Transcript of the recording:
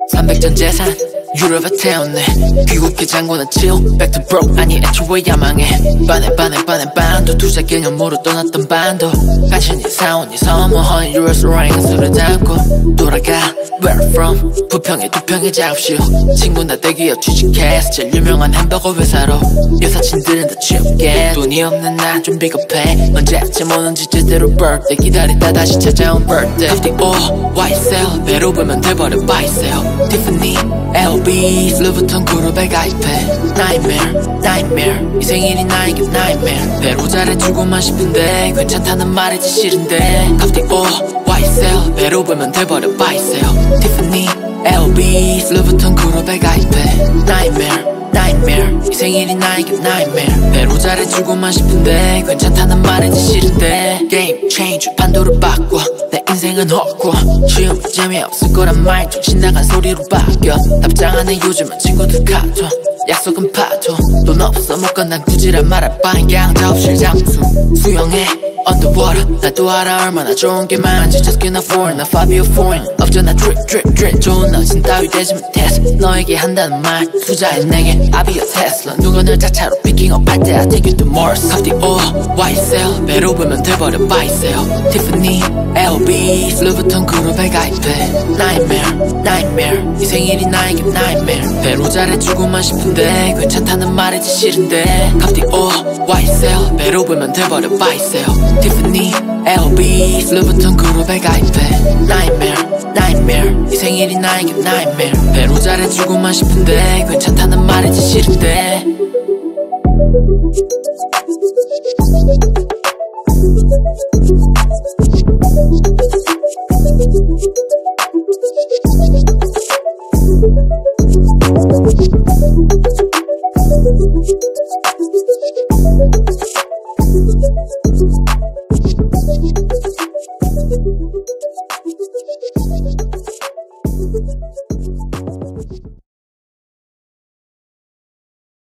300전 재산 유럽에 태웠네. 귀국해 장고는 chill back to broke. 아니 애초에 야망해. 반에 반도 투자 개념으로 떠났던 반도 간신히 사온 이 선물 유럽 랭은 술을 담고 돌아가 where from 부평에 두평의 작업실 친구 나 대기업 취직해서 제일 유명한 햄버거 회사로 여사친들은 다 취업계 돈이 없는 나 좀 비겁해 언제쯤 오는지 제대로 birthday 기다리다 다시 찾아온 birthday Coffee or white sale 배로 불면 돼버려 buy sale Tiffany LB 루브톤 그룹에 가입해 Nightmare 이 생일이 나에게 nightmare 배로 잘해주고만 싶은데 괜찮다는 말이지 싫은데 Coffee or white sale 배로 불면 돼버려 buy sale Tiffany LB 루브톤 그룹에 가입해 Nightmare 이 생일이 나에게 nightmare 배로 잘해주고만 싶은데 괜찮다는 말이지 싫은데 Game change 판도를 바꿔 내 인생은 헛고 쉬움이 재미없을 거란 말 정신 나간 소리로 바뀌어 답장 안해 요즘은 친구들 카톡 약속은 파토 돈 없어 못 가 난 굳이란 말할 바엔 그냥 작업실 장수 수영해 underwater 나도 알아 얼마나 좋은 게 많은지 just cannot afford 나 Fabio foreign 없잖아 drip 좋은 남친 따위 되지면 됐어 너에게 한다는 말 투자해 내게 I'll be a Tesla 누가 널 자차로 picking up 할 때 I take you to Mars Coffee or white sale 배로 불면 돼버려 buy sale Tiffany LB 루브톤 그룹에 가입해 Nightmare 이 생일이 나에게 nightmare 배로 잘해주고만 싶은데 괜찮다는 말이지 싫은데 Coffee or white sale 배로 불면 돼버려 buy sale Tiffany LB 루브톤 그룹에 가입해 Nightmare 이 생일이 나에게 nightmare 배로 잘해주고만 싶은데 괜찮다는 말이지 싫은데